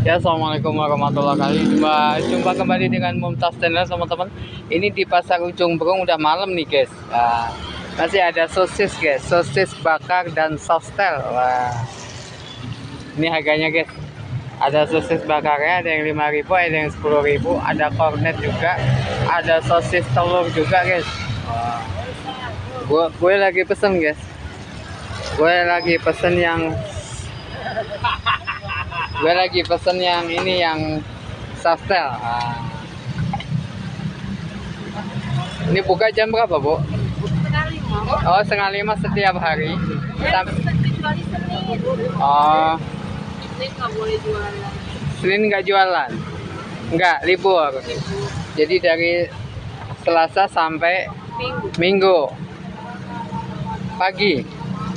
Ya, assalamualaikum warahmatullahi wabarakatuh. Jumpa kembali dengan Mumtaz Channel, teman-teman. Ini di Pasar Ujung Berung, udah malam nih guys. Masih ada sosis guys, sosis bakar dan sostel. Wah, ini harganya guys. Ada sosis bakarnya, ada yang 5.000, ada yang 10.000, ada kornet juga, ada sosis telur juga guys. Wah, gue lagi pesen guys. Gue lagi pesen yang ini, yang sostel. Ini buka jam berapa, Bu? Oh, 4:30 setiap hari. Oh, Senin nggak jualan? Nggak, libur. Jadi dari Selasa sampai Minggu. Pagi?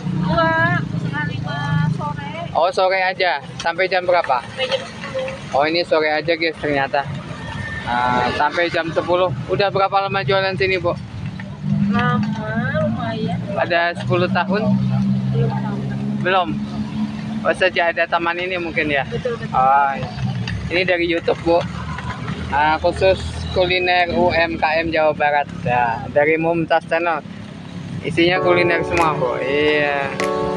2:30 sore. Oh, sore aja. Sampai jam berapa? Sampai jam 10. Oh, ini sore aja guys ternyata. Sampai jam 10. Udah berapa lama jualan sini, Bu? Lama, lumayan. Ada 10 tahun? Belum tahu. Belum. Oh, sejak ada taman ini mungkin ya? Betul. Oh, iya. Ini dari YouTube, Bu. Khusus kuliner UMKM Jawa Barat. Nah, dari Mumtaz Channel. Isinya kuliner semua, Bu. Iya.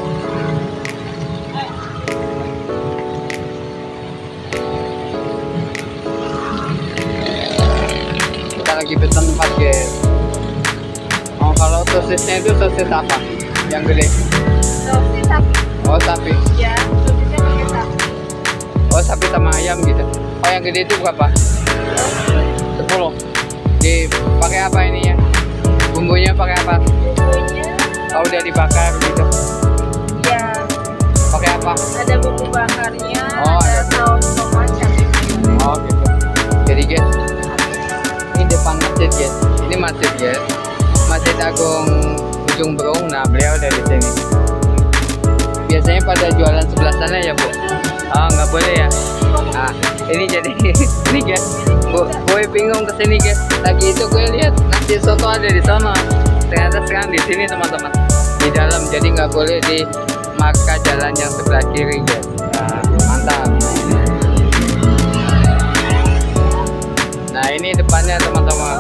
Kita lagi pesen 4 guys. Oh, kalau sosisnya itu sosis apa? Yang gede? Sosis sapi. Oh, sapi. Ya, sosisnya pakai sapi. Oh, sapi sama ayam gitu. Oh, yang gede itu berapa? 10. Dipakai apa ini ya? Bumbunya pakai apa? Bumbunya, Oh, udah dibakar gitu. ya, Pakai apa? ada bumbu bakarnya, Oh, ada saus tomat, cabai. Oh, gitu. Jadi guys, ini depan masjid guys. Ini masjid guys. Masjid Agung Ujung Berung. Nah, beliau dari sini. Biasanya pada jualan sebelah sana ya, Bu? Oh, nggak boleh ya? Ini jadi ini guys. Gue bingung kesini guys. Lagi itu gue lihat nasi soto ada di sana. Ternyata sekarang di sini teman-teman. Di dalam, jadi nggak boleh di marka jalan yang sebelah kiri guys. Mantap. Nah, ini depannya teman-teman.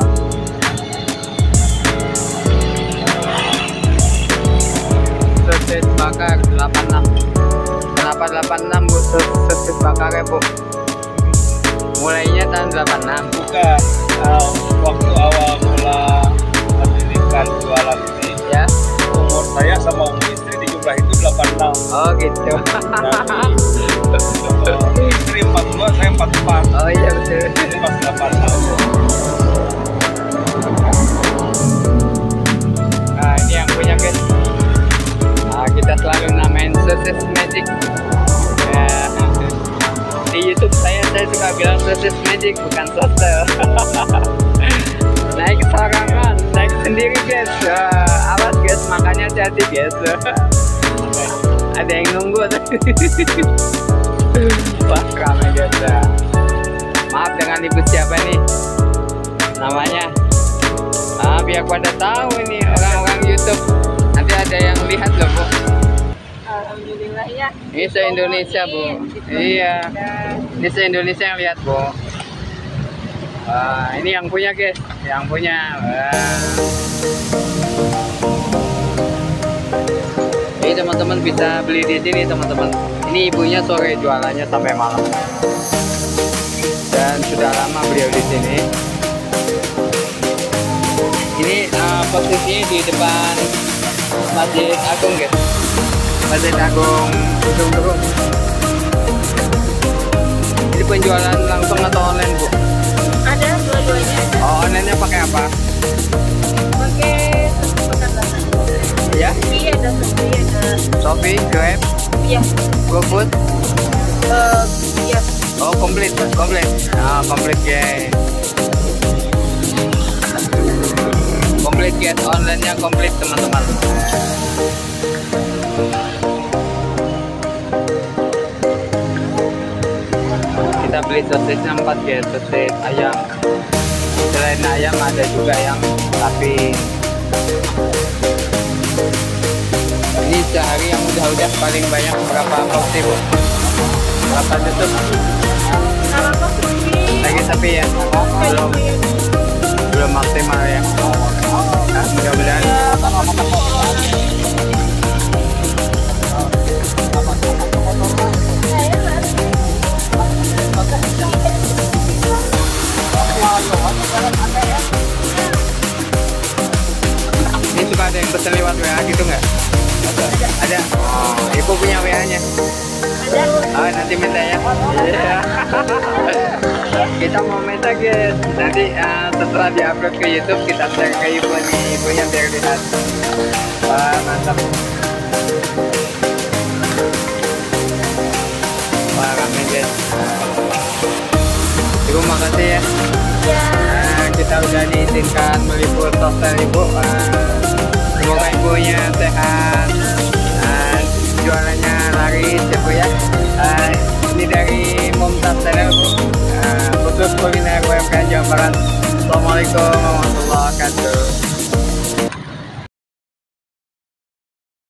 Sosis bakar 86. Kenapa 86, Bu? Sosis bakarnya, Bu? Mulainya tahun 86. Bukan, waktu awal mula mendirikan jualan ini, Ya. umur saya sama umur istri di jumlah itu 86. Oh, gitu. Jadi istri 42, saya 44. Oh, iya betul. Jadi pas 86. Nah, ini yang punya guys. Kita selalu namain sosis magic. Di YouTube saya suka bilang sosis magic, bukan sostel. Naik sorangan, naik sendiri guys. Awas guys, makanya hati-hati guys. Ada yang nunggu. Wah, ramai guys. Maaf, dengan ibu siapa nih namanya? Biar pada tahu ini orang-orang YouTube. Nanti ada yang lihat loh, Bu. Alhamdulillah ya. Ini se-Indonesia, Bu. Iya. Ini se-Indonesia yang lihat, Bu. Ini yang punya, guys. Yang punya. Ini teman-teman bisa beli di sini, teman-teman. Ini ibunya sore jualannya sampai malam. Dan sudah lama beliau di sini. Ini posisinya di depan Masjid Agung, guys. Masjid Agung Ujung Berung. Ini penjualan langsung atau online, Bu? Ada dua-duanya. Oh, online-nya pakai apa? Pakai makan dasar. Ya? Iya, ada Shopee, ada. Shopee, Grab, Iya. GoFood. Iya. Oh, komplit. Komplit guys. Komplit guys, online-nya komplit teman-teman. Kita beli sosisnya 4 guys, sosis ayam. Selain ayam ada juga yang sapi. Ini sehari yang udah paling banyak berapa porsi, Bu? Berapa tutup? tapi ya belum maksimal ya. Nah, mudah-mudahan ini suka ada yang pesen lewat WA gitu nggak? Ada. Oh, ibu punya WA-nya? Oh, nanti minta ya. Iya. Kita mau minta guys. Nanti setelah diupload ke YouTube kita share ke ibu nih, ibunya biar lihat. Wah, mantap. Wah, rame guys. Ibu makasih ya. Nah, kita udah diizinkan meliput sosial ibu. Semoga ibunya sehat. Jualannya laris ya bu ya. Ini dari Mumtaz Channel bu, khusus kuliner UMKM Jawa Barat. Assalamualaikum warahmatullahi wabarakatuh.